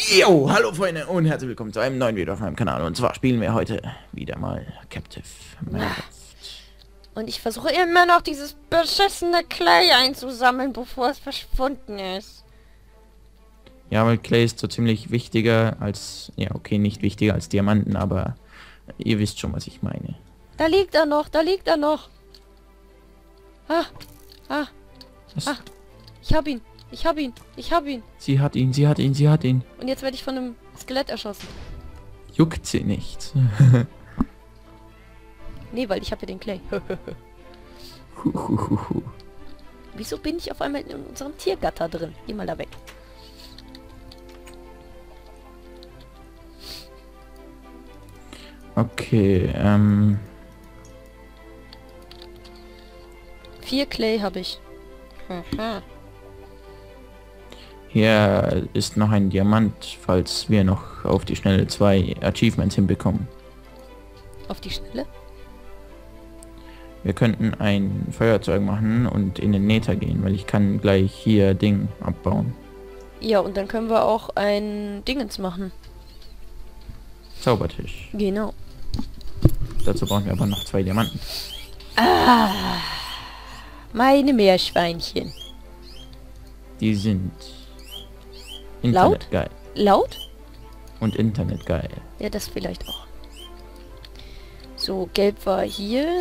Jo, hallo Freunde und herzlich willkommen zu einem neuen Video auf meinem Kanal. Und zwar spielen wir heute wieder mal Captive Minecraft. Und ich versuche immer noch dieses beschissene Clay einzusammeln, bevor es verschwunden ist. Ja, weil Clay ist so ziemlich wichtiger als... Ja, okay, nicht wichtiger als Diamanten, aber ihr wisst schon, was ich meine. Da liegt er noch, da liegt er noch. Was? Ich hab ihn, ich hab ihn, ich hab ihn. Sie hat ihn, sie hat ihn, sie hat ihn. Und jetzt werde ich von einem Skelett erschossen. Juckt sie nicht. Nee, weil ich habe ja den Clay. Wieso bin ich auf einmal in unserem Tiergatter drin? Geh mal da weg. Okay, 4 Clay habe ich. hier ist noch ein Diamant, falls wir noch auf die Schnelle 2 Achievements hinbekommen. Auf die Schnelle? Wir könnten ein Feuerzeug machen und in den Nether gehen, weil ich kann gleich hier Ding abbauen. Ja, und dann können wir auch ein Dingens machen. Zaubertisch. Genau. Dazu brauchen wir aber noch 2 Diamanten. Ah, meine Meerschweinchen. Die sind Laut? Internet geil. Laut? Und Internet geil. Ja, das vielleicht auch. So, gelb war hier.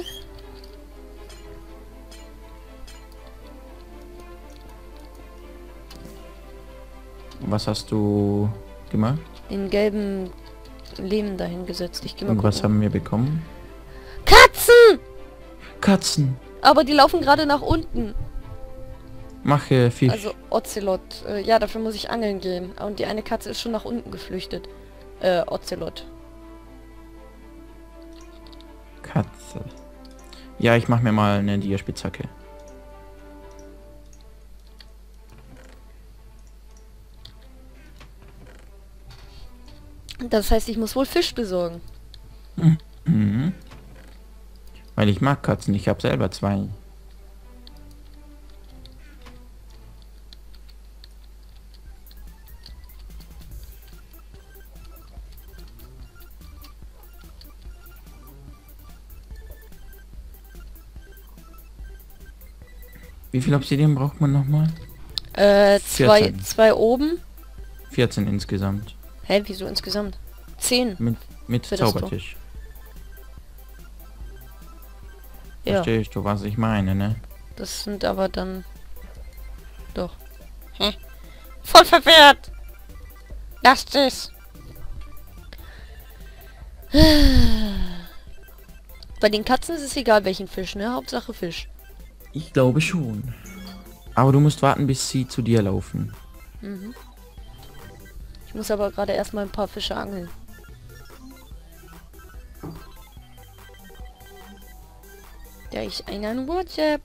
Was hast du gemacht? Den gelben Lehm dahin gesetzt. Ich gehe mal Und gucken. was haben wir bekommen? Katzen! Katzen! Aber die laufen gerade nach unten. Mache Fisch. Also Ocelot. Ja, dafür muss ich angeln gehen. Und die eine Katze ist schon nach unten geflüchtet. Ocelot. Katze. Ja, ich mache mir mal eine Diaspitzhacke. Das heißt, ich muss wohl Fisch besorgen. Mhm. Weil ich mag Katzen, ich habe selber 2. Wie viel Obsidian braucht man nochmal? 14. Zwei oben. 14 insgesamt. Hä, wieso insgesamt? 10. Mit Für das Zaubertisch. Ja, Verstehst du, was ich meine, ne? das sind aber dann... Doch. Hä? Voll verwirrt! Lasst es! Bei den Katzen ist es egal, welchen Fisch, ne? Hauptsache Fisch. Ich glaube schon. Aber du musst warten, bis sie zu dir laufen. Mhm. Ich muss aber gerade erstmal ein paar Fische angeln. Ja, ich einen WhatsApp.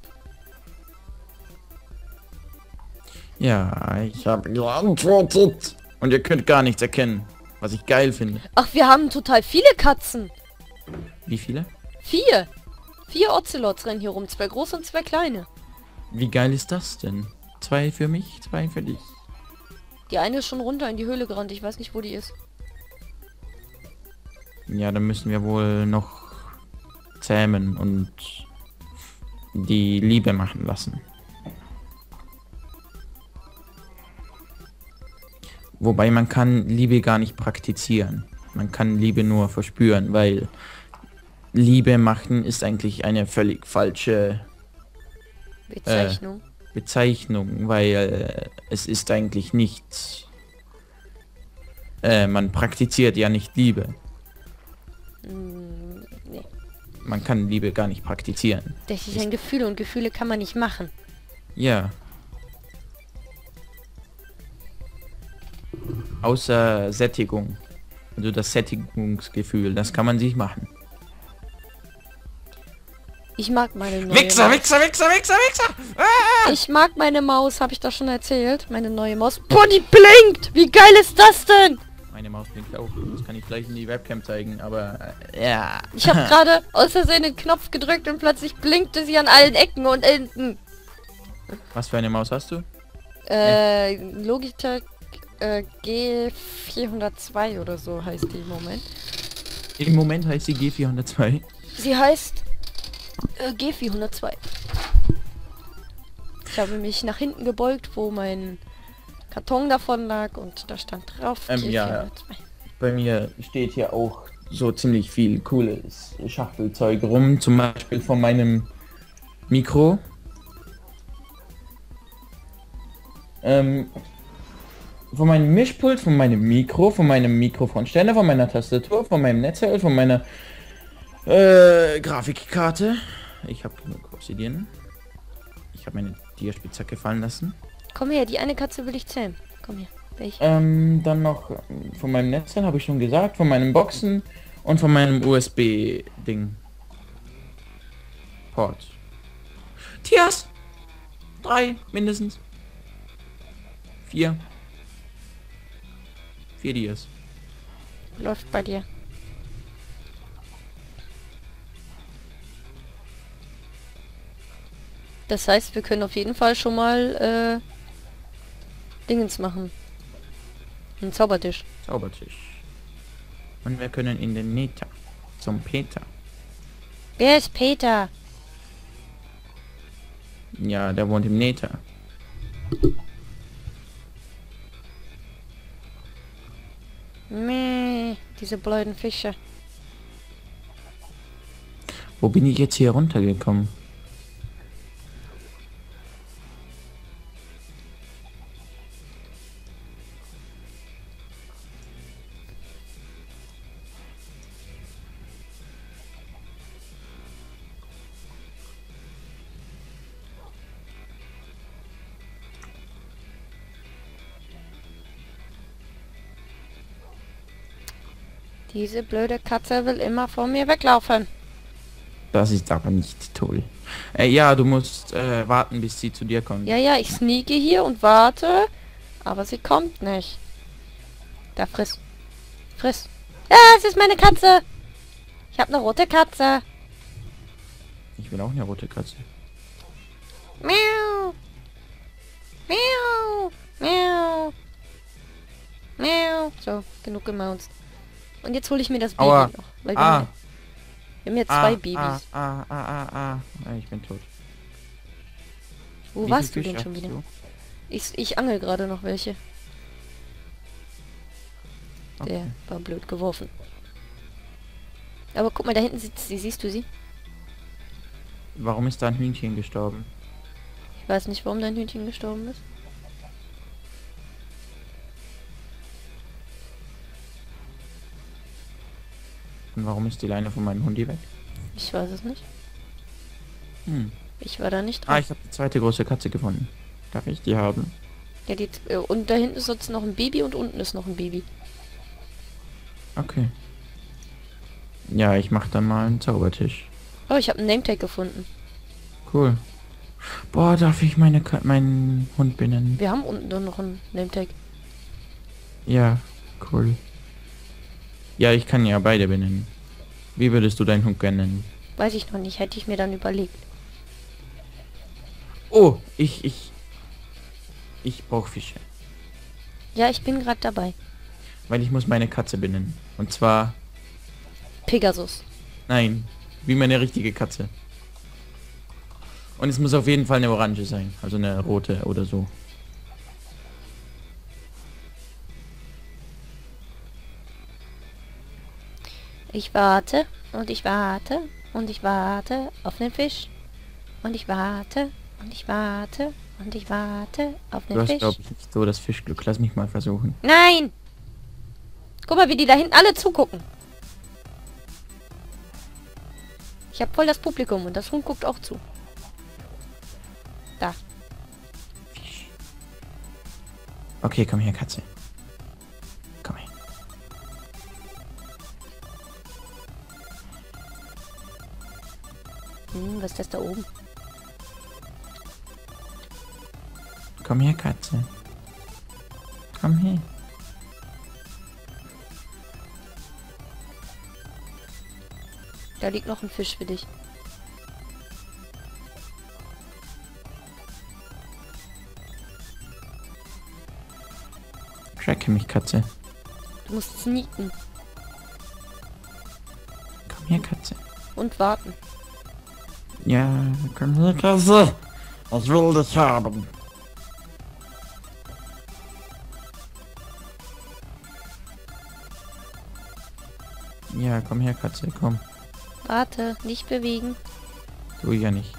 Ja, ich habe geantwortet. Und ihr könnt gar nichts erkennen, was ich geil finde. Ach, wir haben total viele Katzen. Wie viele? 4. 4 Ocelots rennen hier rum. 2 große und 2 kleine. Wie geil ist das denn? 2 für mich, 2 für dich. Die eine ist schon runter in die Höhle gerannt. Ich weiß nicht, wo die ist. Ja, dann müssen wir wohl noch zähmen und die Liebe machen lassen. Wobei man kann Liebe gar nicht praktizieren. Man kann Liebe nur verspüren, weil Liebe machen ist eigentlich eine völlig falsche Bezeichnung, weil es ist eigentlich nicht... man praktiziert ja nicht Liebe. Nee. Man kann Liebe gar nicht praktizieren. Das ist ein Gefühl und Gefühle kann man nicht machen. Ja. Außer Sättigung. Also das Sättigungsgefühl, das kann man sich machen. Ich mag meine neue Wichser, Maus. Wichser, Wichser, Wichser, Wichser! Ah! Ich mag meine Maus, habe ich das schon erzählt? Meine neue Maus. Boah, die blinkt! Wie geil ist das denn? Meine Maus blinkt auch. Das kann ich gleich in die Webcam zeigen, aber ja. Ich habe gerade aus Versehen den Knopf gedrückt und plötzlich blinkte sie an allen Ecken und Enden. Was für eine Maus hast du? Logitech G402 oder so heißt die im Moment. Im Moment heißt sie G402. Sie heißt G402. Ich habe mich nach hinten gebeugt, wo mein Karton davon lag und da stand drauf Ja. G402. Bei mir steht hier auch so ziemlich viel cooles Schachtelzeug rum, zum Beispiel von meinem Mikro. Von meinem Mischpult, von meinem Mikrofonständer, von meiner Tastatur, von meinem Netzteil, von meiner Grafikkarte. Ich habe genug Obsidian. Ich habe meine Diaspitzhacke fallen lassen. Komm her, die eine Katze will ich zähmen. Komm her. Welche? Dann noch von meinem Netzteil, habe ich schon gesagt, von meinem Boxen und von meinem USB-Ding. Port. Tias! 3 mindestens. 4. 4 Dias. Läuft bei dir. Das heißt, wir können auf jeden Fall schon mal Dingens machen. Ein Zaubertisch. Zaubertisch. Und wir können in den Nether. Zum Peter. Wer ist Peter? Ja, der wohnt im Nether. Meh, diese blöden Fische. Wo bin ich jetzt hier runtergekommen? Diese blöde Katze will immer vor mir weglaufen. Das ist aber nicht toll. Ja, du musst warten, bis sie zu dir kommt. Ja, ja, ich sneake hier und warte. Aber sie kommt nicht. Da, friss. Friss. Ja, es ist meine Katze. Ich habe eine rote Katze. Ich will auch eine rote Katze. Miau. Miau. Miau. Miau. So, genug gemaunzt. Und jetzt hole ich mir das Baby Aua. noch. Weil Ah. wir haben jetzt zwei Babys. Ich bin tot. Wo Wie warst du viel denn Fisch schon hast wieder? du? Ich angel gerade noch welche. Der Okay. war blöd geworfen. Aber guck mal, da hinten sitzt sie. Siehst du sie? Warum ist da ein Hühnchen gestorben? Ich weiß nicht, warum dein Hühnchen gestorben ist. Und warum ist die Leine von meinem Hundi weg? Ich weiß es nicht. Hm. Ich war da nicht dran. Ah, ich habe die zweite große Katze gefunden. Darf ich die haben? Ja, und da hinten ist jetzt noch ein Baby und unten ist noch ein Baby. Okay. Ja, ich mache dann mal einen Zaubertisch. Oh, ich habe einen Nametag gefunden. Cool. Boah, darf ich meinen Hund benennen? Wir haben unten nur noch einen Nametag. Ja, cool. Ja, ich kann ja beide benennen. Wie würdest du deinen Hund gerne nennen? Weiß ich noch nicht, hätte ich mir dann überlegt. Oh, ich brauche Fische. Ja, ich bin gerade dabei. Weil ich muss meine Katze benennen. Und zwar, Pegasus. nein, wie meine richtige Katze. Und es muss auf jeden Fall eine orange sein. Also eine rote oder so. Ich warte und ich warte und ich warte auf den Fisch. Und ich warte und ich warte und ich warte auf Du den hast, Fisch. glaube ich, nicht so das Fischglück. Lass mich mal versuchen. Nein! Guck mal, wie die da hinten alle zugucken. Ich habe voll das Publikum und das Huhn guckt auch zu. Da. Okay, komm her, Katze. Komm her. Was ist das da oben? Komm her, Katze. Komm her. Da liegt noch ein Fisch für dich. Tracke mich, Katze. Du musst sneaken. Komm her, Katze. Und warten. Ja, komm her, Katze. Ich will dich haben. Ja, komm her, Katze, komm. Warte, nicht bewegen. Tu ich ja nicht.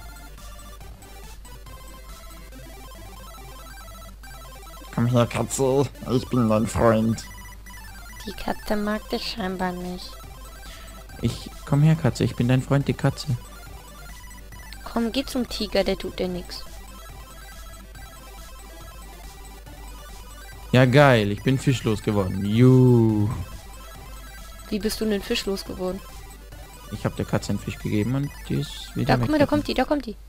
Komm her, Katze. Ich bin dein Freund. Die Katze mag dich scheinbar nicht. Komm her, Katze. Ich bin dein Freund, die Katze. Komm, geh zum Tiger, der tut dir nichts. Ja, geil. Ich bin fischlos geworden. Juhu. Wie bist du denn Fisch losgeworden? Ich habe der Katze einen Fisch gegeben und die ist wieder Da, guck mal, da kommt weggegangen. die.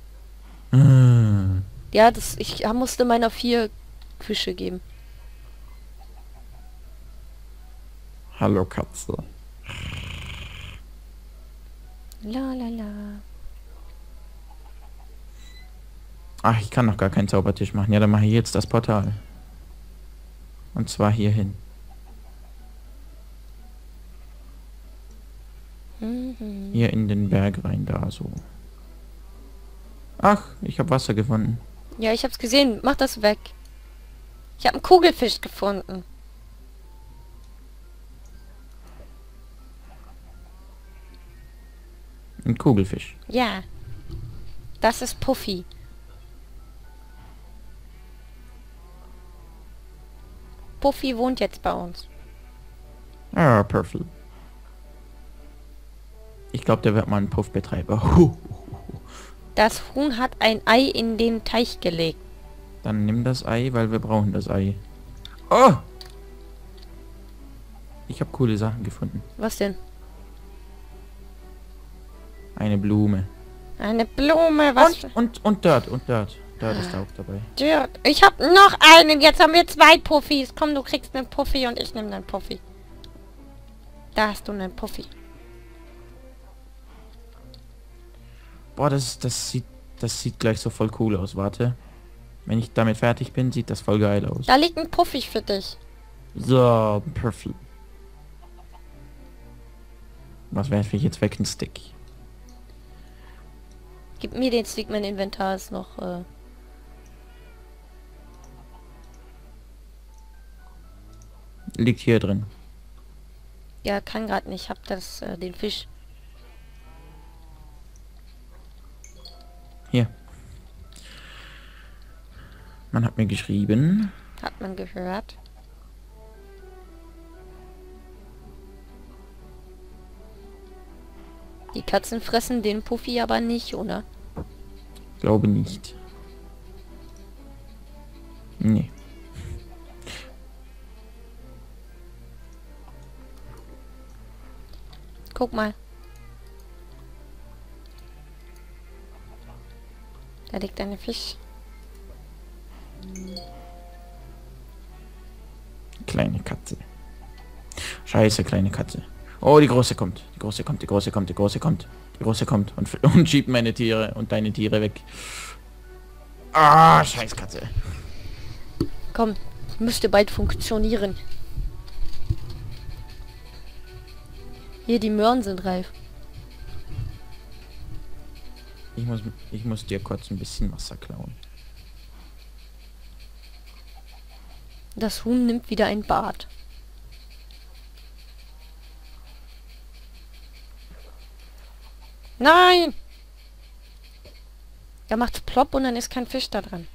Ja, ich musste meiner 4 Fische geben. Hallo, Katze. La la la. Ach, ich kann noch gar keinen Zaubertisch machen. Ja, dann mache ich jetzt das Portal. Und zwar hierhin. Mhm. Hier in den Berg rein, da so. Ach, ich habe Wasser gefunden. Ja, ich hab's gesehen. Mach das weg. Ich habe einen Kugelfisch gefunden. Ein Kugelfisch. Ja. Das ist Puffy. Puffy wohnt jetzt bei uns. Ah, perfekt. Ich glaube, der wird mal ein Puffbetreiber. Huh. Das Huhn hat ein Ei in den Teich gelegt. Dann nimm das Ei, weil wir brauchen das Ei. Oh! Ich habe coole Sachen gefunden. Was denn? Eine Blume. Eine Blume, was? Und Dirt. Dirt ist da auch dabei. Dirt. Ich hab noch einen. Jetzt haben wir 2 Puffys. Komm, du kriegst einen Puffy und ich nehme einen Puffy. Da hast du einen Puffy. Boah, das sieht gleich so voll cool aus. Warte. Wenn ich damit fertig bin, sieht das voll geil aus. Da liegt ein Puffy für dich. So, perfekt. Was werfe ich jetzt weg? Ein Stick. Gib mir den Stick, mein Inventar ist noch... Liegt hier drin. Ja, kann gerade nicht. Ich hab den Fisch. Hier. Man hat mir geschrieben. Hat man gehört. Die Katzen fressen den Puffy aber nicht, oder? Glaube nicht. Nee. Guck mal. Da liegt ein Fisch. Kleine Katze. Scheiße, kleine Katze. Oh, die große kommt. Die große kommt. Die große kommt und schiebt meine Tiere und deine Tiere weg. Ah, scheiß Katze. Komm, müsste bald funktionieren. Hier, die Möhren sind reif. Ich muss dir kurz ein bisschen Wasser klauen. Das Huhn nimmt wieder ein Bad. Nein! Da macht's plopp und dann ist kein Fisch da dran.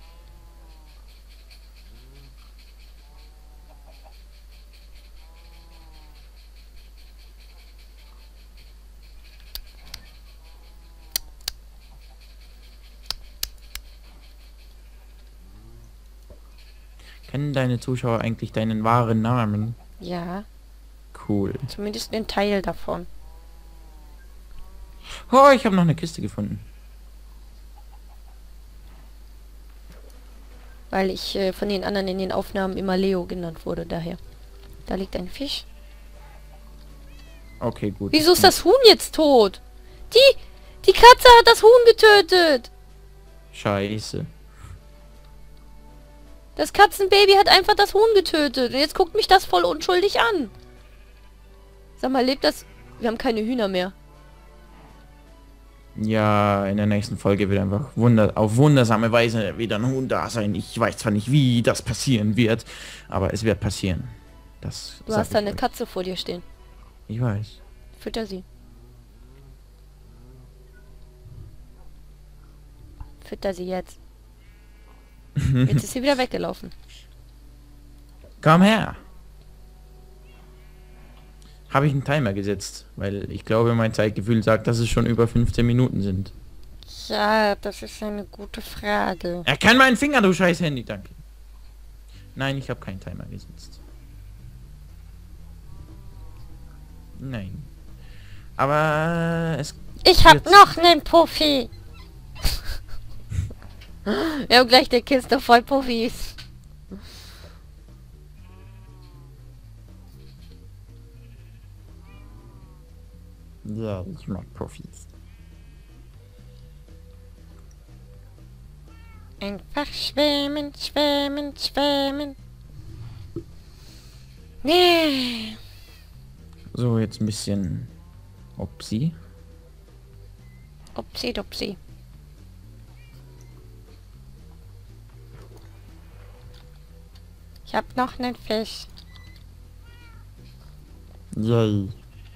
Kennen deine Zuschauer eigentlich deinen wahren Namen? Ja, Cool. zumindest ein Teil davon. Oh, ich habe noch eine Kiste gefunden. Weil ich von den anderen in den Aufnahmen immer Leo genannt wurde, daher. Da liegt ein Fisch. Okay, gut. Wieso ist das Huhn jetzt tot? Die Katze hat das Huhn getötet. Scheiße. Das Katzenbaby hat einfach das Huhn getötet. Und jetzt guckt mich das voll unschuldig an. Sag mal, lebt das... Wir haben keine Hühner mehr. Ja, in der nächsten Folge wird einfach auf wundersame Weise wieder ein Huhn da sein. Ich weiß zwar nicht, wie das passieren wird, aber es wird passieren. Das Du hast da eine Katze vor dir stehen. Ich weiß. Fütter sie. Fütter sie jetzt. Jetzt ist sie wieder weggelaufen. Komm her. Habe ich einen Timer gesetzt, weil ich glaube, mein Zeitgefühl sagt, dass es schon über 15 Minuten sind. Ja, das ist eine gute Frage. Erkenn meinen Finger, du scheiß Handy, danke. Nein, ich habe keinen Timer gesetzt. Nein. Aber es... Ich hab noch einen Puffi. Wir haben gleich eine Kiste voll Puffis. Ja, ich mag Profis. Einfach schwimmen, schwimmen, schwimmen. Nee. So, jetzt ein bisschen... Upsi. Upsi, dupsi. Ich hab noch einen Fisch. Yay.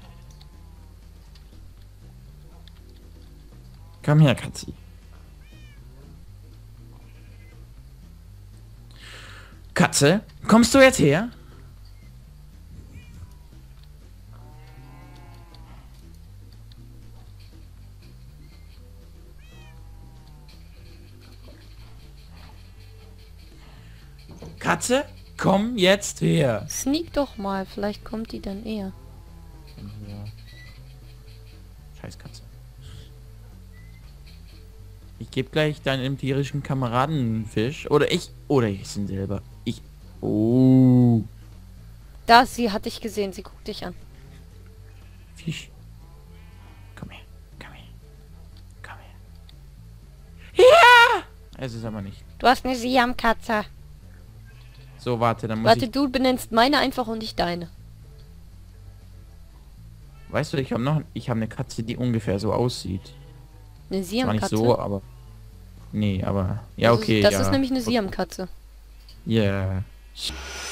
Komm her, Katzi. Katze, kommst du jetzt her? Katze, komm jetzt her. Sneak doch mal, vielleicht kommt die dann eher. Ja. Scheiß Katze. Ich gebe gleich deinen empirischen Kameraden einen Fisch. Oder ich esse ihn selber. Oh. Da, sie hat dich gesehen, sie guckt dich an. Fisch. Komm her. Komm her. Komm her. Ja! Es ist aber nicht. Du hast eine Siam-Katze. So, warte, dann muss Warte, ich... du benennst meine einfach und nicht deine. Weißt du, ich habe eine Katze, die ungefähr so aussieht. Eine Zwar nicht Siam-Katze? so, aber... Nee, aber... Ja, okay, Das ja. ist nämlich eine Siam-Katze. Ja. Yeah.